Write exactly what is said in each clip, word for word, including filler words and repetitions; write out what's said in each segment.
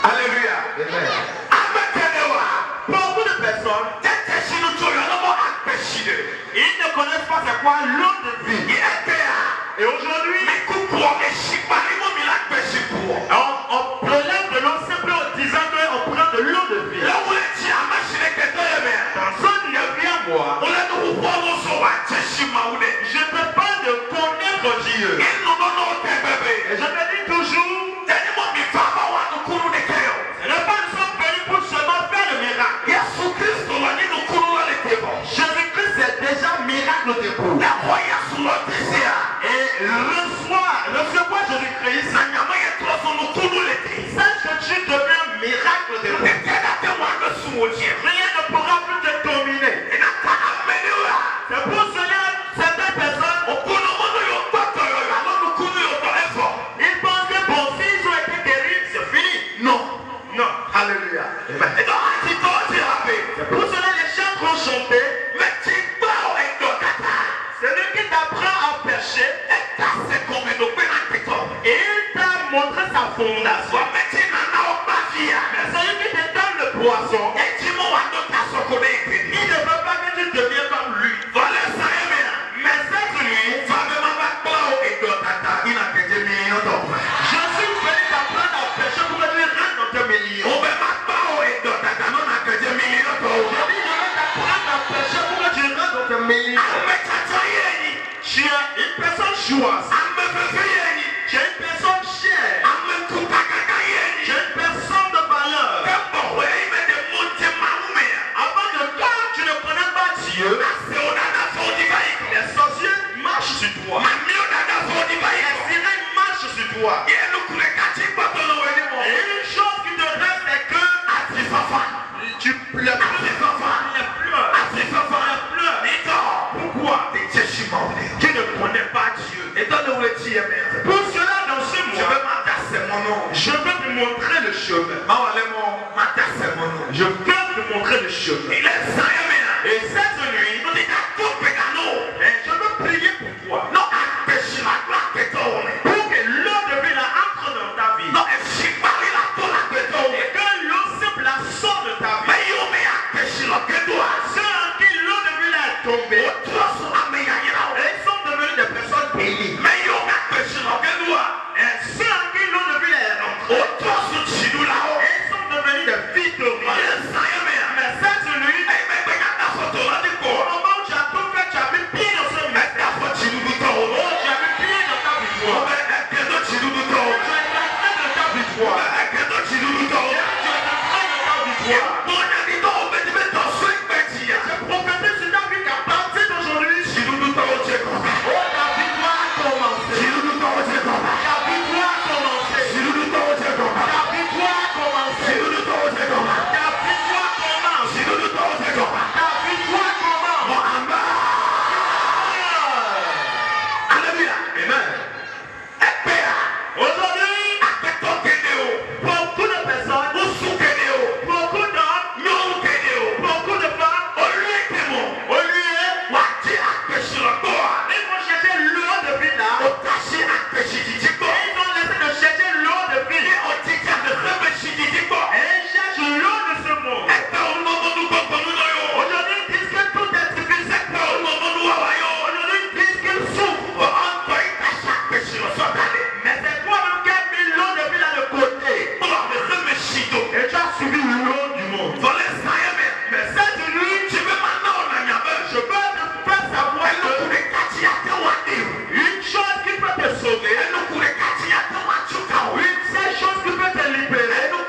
Alléluia. Beaucoup de personnes, ils ne connaissent pas c'est quoi l'eau de vie. Et aujourd'hui, on, on prélève de l'eau simplement en disant qu'on prend de l'eau de vie. Personne ne vient moi. Je ne peux pas de connaître Dieu. Et je me dis toujours, ce n'est pas nous sommes venus pour seulement faire le miracle. Jésus-Christ est déjà miracle de vous. Et reçois, recevoir Jésus-Christ, sache que tu deviens miracle de vous. Rien ne pourra plus te dominer. C'est pour cela certaines personnes, ils pensent que bon, s'ils ont été guéris, c'est fini. Non, non, alléluia. C'est pour cela les chants qu'on chantait. Celui qui t'apprend à pêcher, et il t'a montré sa fondation. Mais celui qui te donne le poisson, il ne veut pas que tu deviennes comme lui. Mais c'est lui. Je suis venu t'apprendre à pêcher pour que tu rentres dans tes millions. Je dis, je vais t'apprendre à pêcher pour que tu rentres dans tes millions. Tu es une personne choisie. Tu es une personne chère. Tu es une personne de valeur. Avant de toi, tu ne connais pas Dieu. Les sorciers marchent sur toi. Les sirènes marchent sur toi. Et une chose qui te reste est que tu pleures. Tu pleures. Pourquoi? Tu ne connais pas Dieu. Pour cela, dans ce mois, je veux te montrer le chemin. Je veux te montrer le chemin. Et cette nuit, je veux prier pour toi. Pour que l'eau de vie entre dans ta vie. Et que l'eau simple sort de ta vie. Ceux en qui l'eau de vie est tombée, ils sont devenus des personnes bénies. Et ceux en qui l'eau de vie est rentrée, ils sont devenus des victorieux. Mais cette nuit, au moment où tu as tout fait, tu as mis pied dans ce mystère. Oh, tu as mis pied dans ta victoire. Tu es rentré dans ta victoire. Tu es rentré dans ta victoire. Je prophétise sur ta vie qu'à partir d'aujourd'hui, oh, ta victoire a commencé. Ta victoire a commencé. Ta victoire a commencé. Ta victoire commence. Ta victoire commence. Alléluia. Amen. Aujourd'hui, beaucoup de personnes, beaucoup d'hommes, beaucoup de femmes, au lieu, ils vont chercher l'eau de vie là. Ils ont laissé de chercher l'eau de vie. Et ils cherchent l'eau de ce monde. Aujourd'hui, ils disent que tout est difficile. Aujourd'hui, ils disent qu'ils souffrent. Mais c'est toi-même qui as mis l'eau de vie là de côté. Et tu as suivi l'eau du monde. Mais cette nuit, je veux te faire savoir que une chose qui peut te sauver, une seule chose qui peut te libérer, une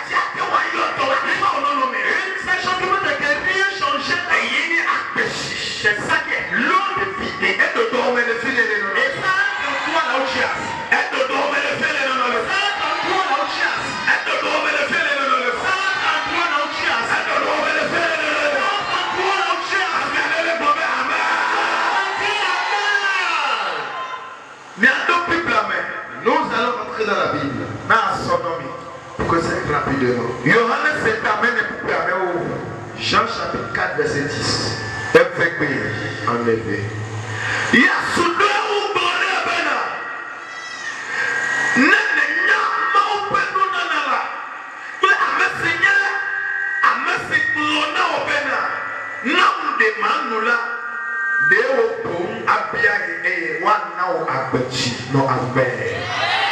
seule chose qui peut te guérir, changer ta vie, c'est ça qui est l'eau de vie. Et ça, c'est toi là où tu as. Ça, c'est toi là où tu as. Ça, c'est toi là où tu as. Nous allons rentrer dans la Bible. Pour que c'est rapidement. Jean chapitre quatre, verset dix. En effet. They will boom abia e one now agbechi no agbe.